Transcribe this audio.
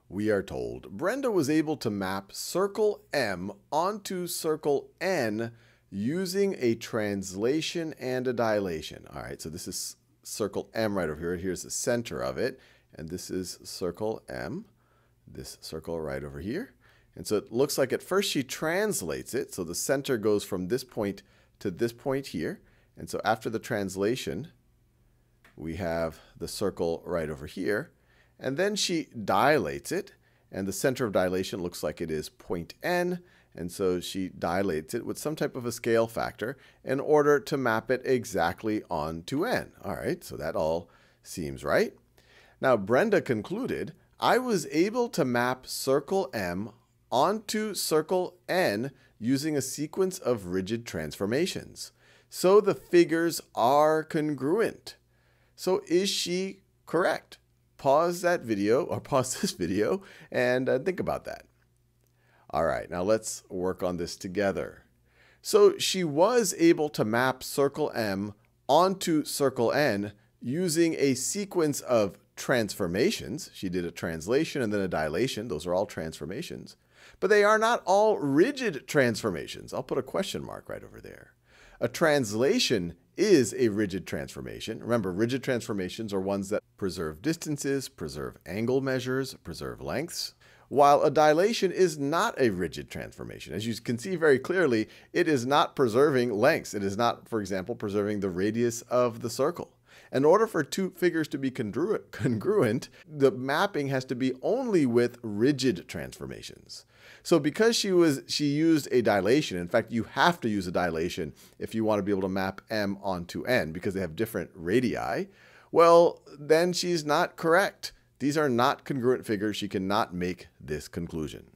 We are told Brenda was able to map circle M onto circle N using a translation and a dilation. All right, so this is circle M right over here. Here's the center of it. And this is circle M, this circle right over here. And so it looks like at first she translates it. So the center goes from this point to this point here. And so after the translation, we have the circle right over here. And then she dilates it. And the center of dilation looks like it is point N. And so she dilates it with some type of a scale factor in order to map it exactly onto N. All right, so that all seems right. Now, Brenda concluded, I was able to map circle M onto circle N using a sequence of rigid transformations. So the figures are congruent. So is she correct? Pause that video, or pause this video, and think about that. All right, now let's work on this together. So she was able to map circle M onto circle N using a sequence of transformations. She did a translation and then a dilation. Those are all transformations. But they are not all rigid transformations. I'll put a question mark right over there. A translation is a rigid transformation. Remember, rigid transformations are ones that preserve distances, preserve angle measures, preserve lengths, while a dilation is not a rigid transformation. As you can see very clearly, it is not preserving lengths. It is not, for example, preserving the radius of the circle. In order for two figures to be congruent, the mapping has to be only with rigid transformations. So because she used a dilation, in fact, you have to use a dilation if you want to be able to map M onto N because they have different radii, well, then she's not correct. These are not congruent figures. She cannot make this conclusion.